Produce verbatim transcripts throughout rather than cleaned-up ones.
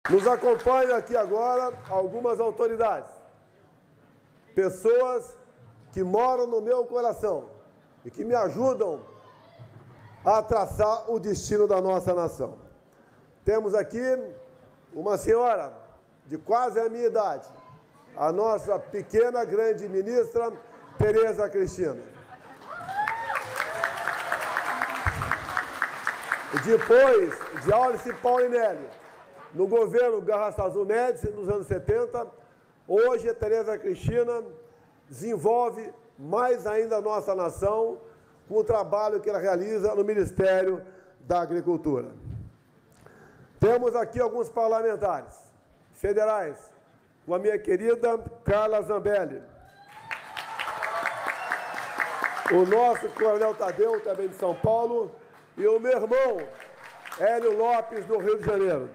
Nos acompanham aqui agora algumas autoridades, pessoas que moram no meu coração e que me ajudam a traçar o destino da nossa nação. Temos aqui uma senhora de quase a minha idade, a nossa pequena grande ministra, Tereza Cristina. Depois de Aulice Paulinelli, no governo Garrastazu Médici, nos anos setenta, hoje a Tereza Cristina desenvolve mais ainda a nossa nação com o trabalho que ela realiza no Ministério da Agricultura. Temos aqui alguns parlamentares federais, com a minha querida Carla Zambelli, o nosso Coronel Tadeu, também de São Paulo, e o meu irmão, Hélio Lopes, do Rio de Janeiro.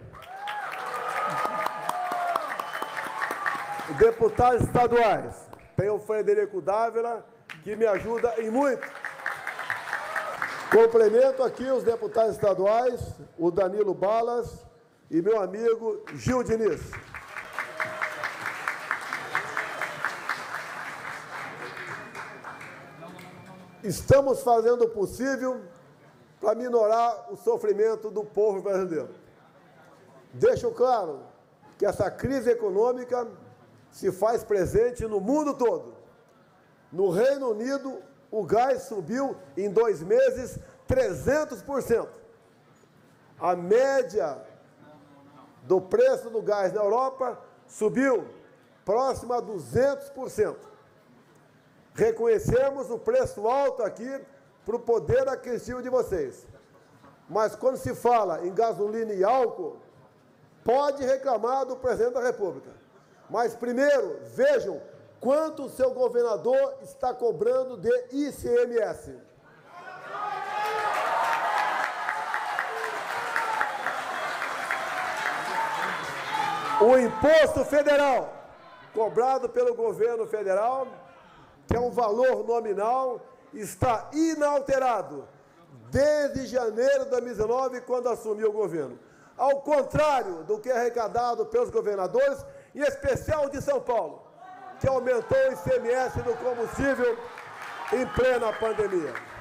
Deputados estaduais, tem o Frederico Dávila, que me ajuda em muito. Complemento aqui os deputados estaduais, o Danilo Balas e meu amigo Gil Diniz. Estamos fazendo o possível para minorar o sofrimento do povo brasileiro. Deixo claro que essa crise econômica se faz presente no mundo todo. No Reino Unido, o gás subiu em dois meses trezentos por cento. A média do preço do gás na Europa subiu próximo a duzentos por cento. Reconhecemos o preço alto aqui para o poder aquisitivo de vocês. Mas quando se fala em gasolina e álcool, pode reclamar do presidente da República. Mas primeiro, vejam quanto o seu governador está cobrando de I C M S. O imposto federal, cobrado pelo governo federal, que é um valor nominal, está inalterado desde janeiro de dois mil e dezenove, quando assumiu o governo. Ao contrário do que é arrecadado pelos governadores, em especial de São Paulo, que aumentou o I C M S do combustível em plena pandemia.